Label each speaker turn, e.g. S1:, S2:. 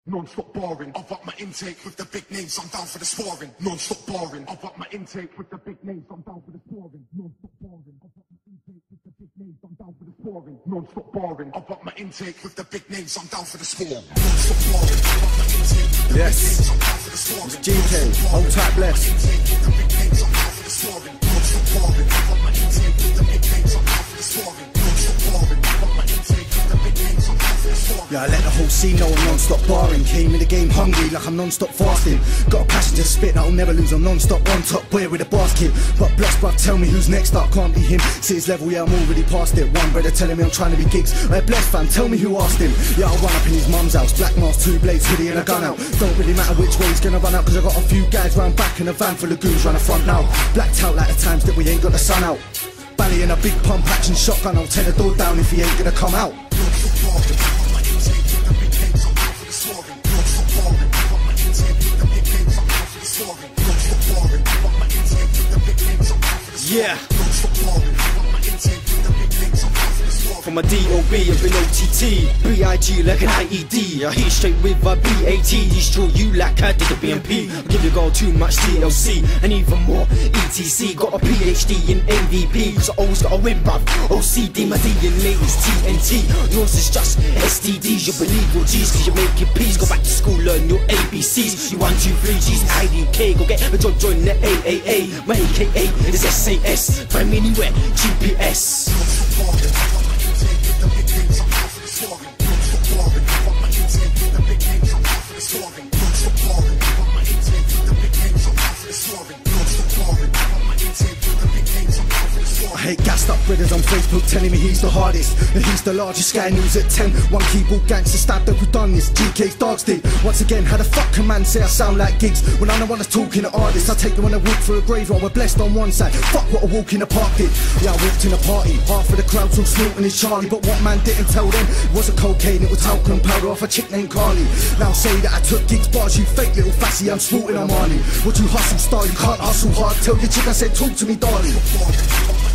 S1: Non-stop boring, I've upped my intake with the big names, I'm down for the sparring. Non-stop boring, I've upped my intake with the big names, I'm down for the sparring. Non-stop boring, I've upped my intake with the big names, I'm down for the sparring. Non-stop boring, I've upped my intake with the big names, I'm down for the sparring. Non-stop boring, I've upped my intake with the big names, I'm down for the sparring.
S2: It's GK, hold tight, bless.
S1: Non-stop boring, I've upped my intake with the big names, I'm down for the sparring. Non-stop boring, I've upped my intake with the big names, I'm down for the sparring.
S2: Yeah, I let the whole scene know I'm non-stop barring. Came in the game hungry like I'm non-stop fasting. Got a passion to spit that'll never lose. I'm non-stop on top, boy with a basket. But bless bruv, tell me who's next up. Can't be him, see his level, yeah I'm already past it. One brother telling me I'm trying to be gigs. Hey bless fam, tell me who asked him. Yeah, I'll run up in his mum's house. Black mask, 2 blades, hoodie and a gun out. Don't really matter which way he's gonna run out, cause I got a few guys round back and a van full of goons round the front now. Blacked out like the times that we ain't got the sun out. Bally in a big pump action shotgun, I'll tear the door down if he ain't gonna come out. Yeah. From a D.O.B. I've been O.T.T. B.I.G. like an I.E.D. I hit straight with a B.A.T. Destroy you like I did a B.M.P. I give your girl too much TLC and even more ETC. Got a PhD in MVP, cause I always gotta win bruv. OCD, my DNA is TNT. Yours is just STDs. You believe your G's cause you make your P's. Go back to school, learn your ABCs. You 1, 2, 3 G's, IDK. Go get a job, join the AAA. My AKA is SAS. Find me anywhere, GPS. I hate gassed up brothers on Facebook telling me he's the hardest and he's the largest. Sky News at 10. One keyboard gangster stabbed up who done this. GK's dogs did. Once again, how the fuck can man say I sound like gigs when I'm the one that's talking to artists? I take them on a walk for a graveyard. We're blessed on one side. Fuck what a walk in the park did. Yeah, I walked in a party. Half of the crowd's all snorting is Charlie, but what man didn't tell them it wasn't cocaine, it was talcum powder off a chick named Carly. Now say that I took gigs bars, you fake little fassy. I'm sporting, I'm Arnie. Would you hustle star? You can't hustle hard. Tell your chick I said talk to me, darling.